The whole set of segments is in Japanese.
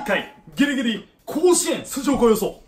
回ギリギリ甲子園出場校予想。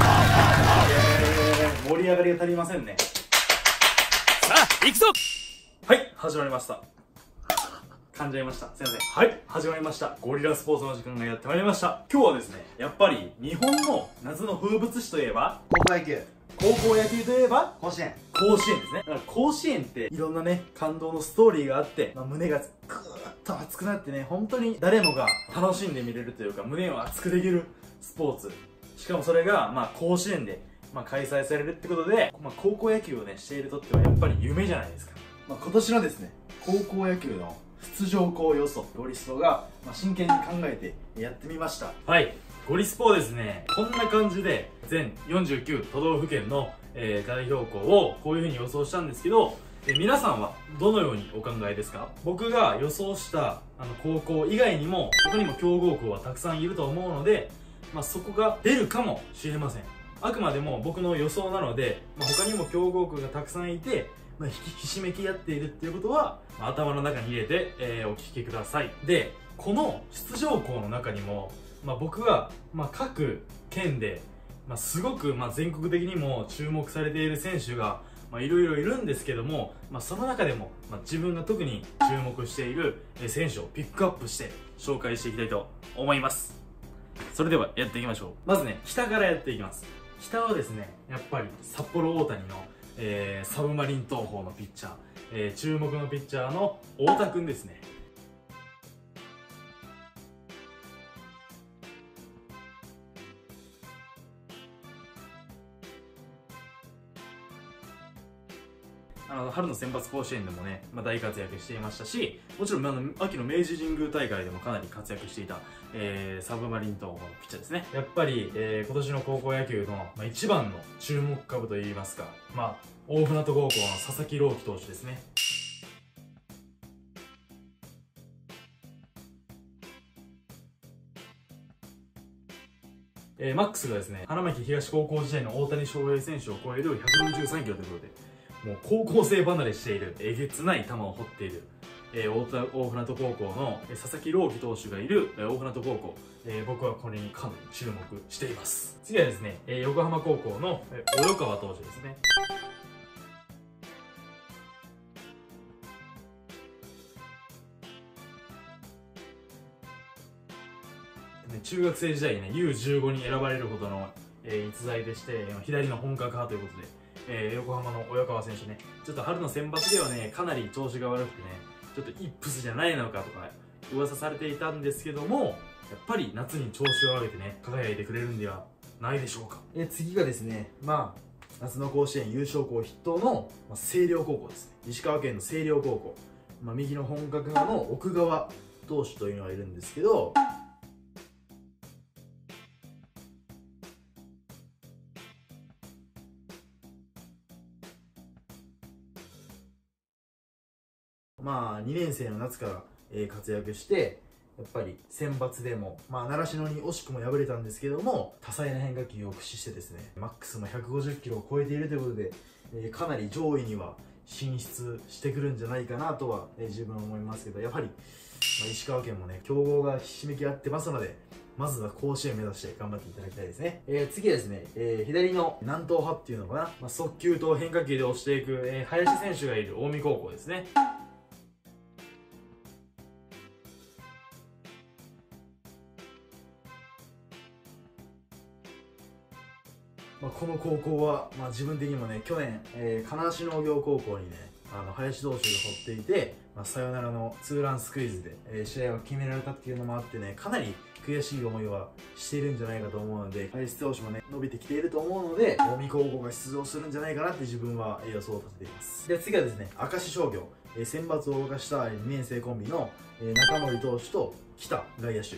盛り上がりが足りませんね。 さあ行くぞ。 はい、始まりました。噛んじゃいました。すいません。はい、始まりました。ゴリラスポーツの時間がやってまいりました。今日はですね、やっぱり日本の夏の風物詩といえば高校野球、 高校野球といえば甲子園。 甲子園ですね。だから甲子園っていろんなね、感動のストーリーがあって、胸がグーッと熱くなってね、本当に誰もが楽しんで見れるというか、胸を熱くできるスポーツ。しかもそれが、甲子園で、開催されるってことで、高校野球をね、しているとってはやっぱり夢じゃないですか。今年のですね、高校野球の出場校予想、ゴリスポが、真剣に考えてやってみました。はい。ゴリスポですね、こんな感じで全49都道府県の、代表校をこういう風に予想したんですけど、皆さんはどのようにお考えですか？僕が予想した高校以外にも他にも強豪校はたくさんいると思うので、そこが出るかもしれません。あくまでも僕の予想なので、他にも強豪校がたくさんいて、ひしめき合っているっていうことは、頭の中に入れて、お聞きください。で、この出場校の中にも、僕が、各県で、すごく、全国的にも注目されている選手が、いろいろいるんですけども、その中でも、自分が特に注目している選手をピックアップして紹介していきたいと思います。それではやっていきましょう。まずね、北からやっていきます。北はですね、やっぱり札幌大谷の、サブマリン東邦のピッチャー、注目のピッチャーの太田くんですね。春の選抜甲子園でもね、大活躍していましたし、もちろん秋の明治神宮大会でもかなり活躍していた、サブマリン東邦のピッチャーですね。やっぱり、今年の高校野球の、一番の注目株といいますか、大船渡高校の佐々木朗希投手ですね。マックスがですね、花巻東高校時代の大谷翔平選手を超える163キロということで、もう高校生離れしている、えげつない球を掘っている、大船渡高校の佐々木朗希投手がいる大船渡高校、僕はこれにかなり注目しています。次はですね、横浜高校の及川投手ですね。中学生時代にね U15 に選ばれるほどの、逸材でして、左の本格派ということで、横浜の及川選手ね、ちょっと春の選抜ではねかなり調子が悪くてね、ちょっとイップスじゃないのかとか噂されていたんですけども、やっぱり夏に調子を上げてね輝いてくれるんではないでしょうか。次がですね、夏の甲子園優勝校筆頭の、星稜高校ですね。石川県の星稜高校、右の本格派の奥川投手というのがいるんですけど、2年生の夏から、活躍して、やっぱり選抜でも、習志野に惜しくも敗れたんですけども、多彩な変化球を駆使してですね、マックスも150キロを超えているということで、かなり上位には進出してくるんじゃないかなとは、自分は思いますけど、やはり、石川県もね、強豪がひしめき合ってますので、まずは甲子園目指して頑張っていただきたいですね。次はですね、左の南東派っていうのかな、速球と変化球で押していく、林選手がいる近江高校ですね。この高校は、自分的にもね、去年、金足農業高校にね、林投手が掘っていて、サヨナラのツーランスクイズで、試合を決められたっていうのもあってね、かなり悔しい思いはしているんじゃないかと思うので、林投手もね、伸びてきていると思うので、近江高校が出場するんじゃないかなって自分は予想を立てています。で、次はですね、明石商業、選抜を動かした2年生コンビの、中森投手と北外野手。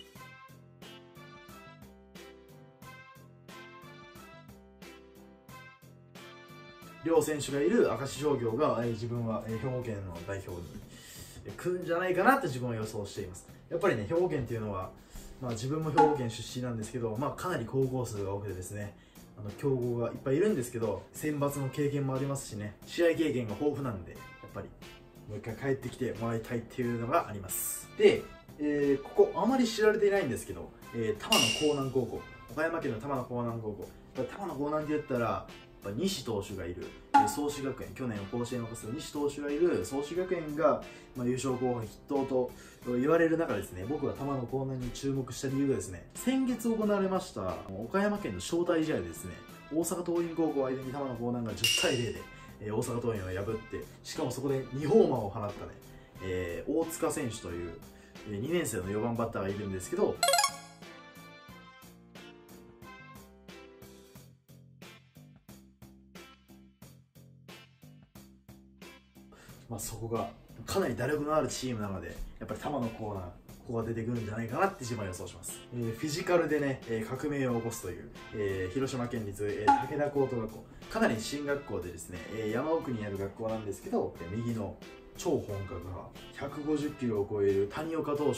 両選手がいる明石商業が、自分は、兵庫県の代表に来るんじゃないかなって自分は予想しています。やっぱりね、兵庫県っていうのは、自分も兵庫県出身なんですけど、かなり高校数が多くてですね、強豪がいっぱいいるんですけど、選抜の経験もありますしね、試合経験が豊富なんで、やっぱりもう一回帰ってきてもらいたいっていうのがあります。で、 ここあまり知られていないんですけど、玉野光南高校、岡山県の玉野光南高校、玉野光南って言ったらやっぱ西投手がいる、創志学園、去年甲子園を沸かす西投手がいる創志学園が、優勝候補筆頭と言われる中ですね、僕が玉野光南に注目した理由がですね、先月行われました岡山県の招待試合でですね、大阪桐蔭高校相手に玉野光南が10対0で、大阪桐蔭を破って、しかもそこで2ホーマーを放ったね、大塚選手という2年生の4番バッターがいるんですけど、そこがかなり打力のあるチームなので、やっぱり玉野光南、ここが出てくるんじゃないかなって自分は予想します。フィジカルでね、革命を起こすという、広島県立、武田高等学校、かなり進学校でですね、山奥にある学校なんですけど、右の超本格派、150キロを超える谷岡投手。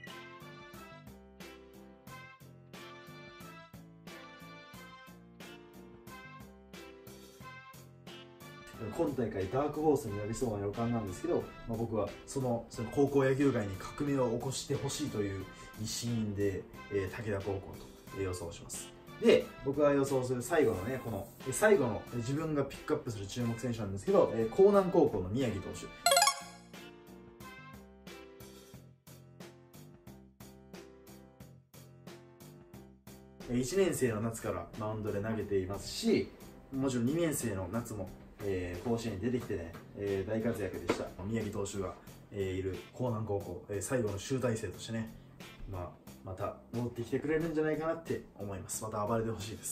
今大会ダークホースになりそうな予感なんですけど、僕はその高校野球界に革命を起こしてほしいという一心で、武田高校と予想します。で、僕が予想する最後のね、この最後の自分がピックアップする注目選手なんですけど、江南高校の宮城投手。1年生の夏からマウンドで投げていますし、もちろん2年生の夏も甲子園に出てきてね、大活躍でした。宮城投手が、いる江南高校、最後の集大成としてね、また戻ってきてくれるんじゃないかなって思います。また暴れてほしいです。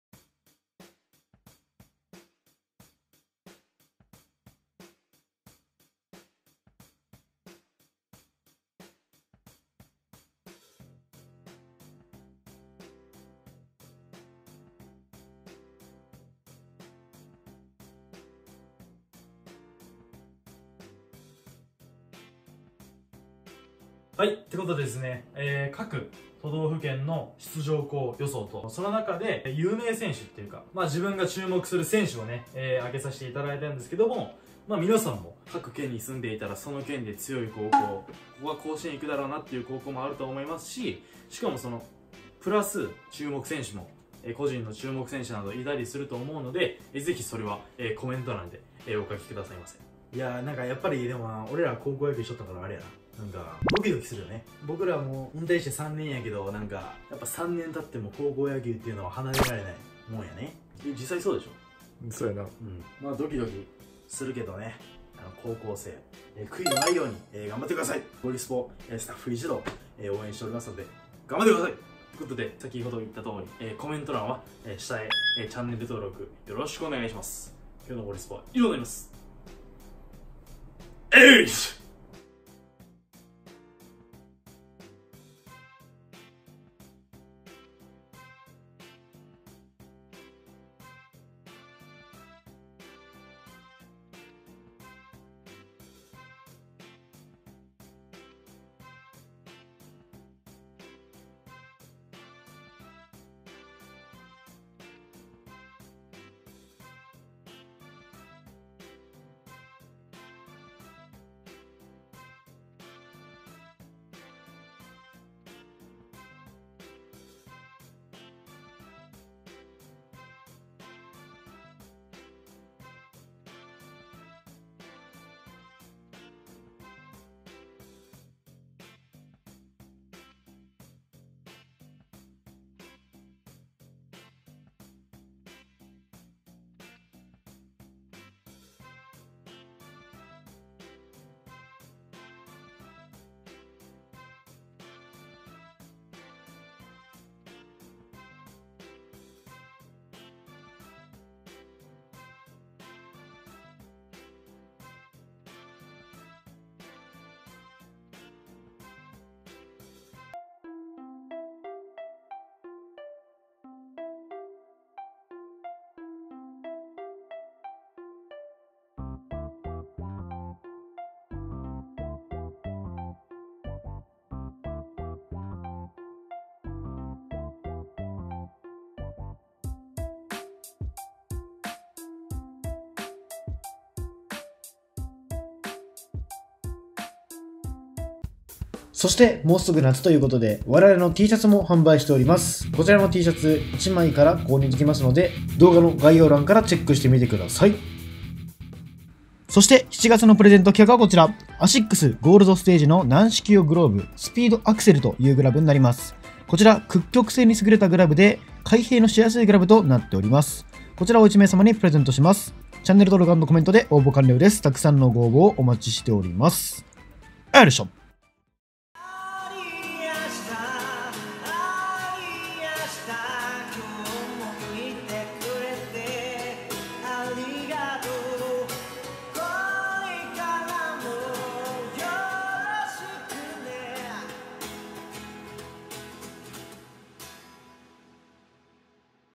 はい、ってことでですね、各都道府県の出場校予想と、その中で有名選手っていうか、自分が注目する選手をね、挙げさせていただいたんですけども、皆さんも各県に住んでいたらその県で強い高校、ここは甲子園行くだろうなっていう高校もあると思いますし、しかもそのプラス注目選手も個人の注目選手などいたりすると思うので、ぜひそれはコメント欄でお書きくださいませ。いやー、なんかやっぱりでも俺ら高校野球しとったからあれやな、なんかドキドキするよね。僕らも引退して3年やけど、なんかやっぱ3年経っても高校野球っていうのは離れられないもんやね。実際そうでしょ。 そうやな。 ドキドキするけどね、高校生、悔いのないように、頑張ってください。ゴリスポ、スタッフ一同、応援しておりますので頑張ってください。ということで、先ほど言った通り、コメント欄は、下へ、チャンネル登録よろしくお願いします。今日のゴリスポは以上になります。えいしそしてもうすぐ夏ということで我々の T シャツも販売しております。こちらの T シャツ1枚から購入できますので動画の概要欄からチェックしてみてください。そして7月のプレゼント企画はこちら、アシックスゴールドステージの軟式用グローブスピードアクセルというグラブになります。こちら屈曲性に優れたグラブで開閉のしやすいグラブとなっております。こちらを1名様にプレゼントします。チャンネル登録&コメントで応募完了です。たくさんのご応募をお待ちしております。よいしょ。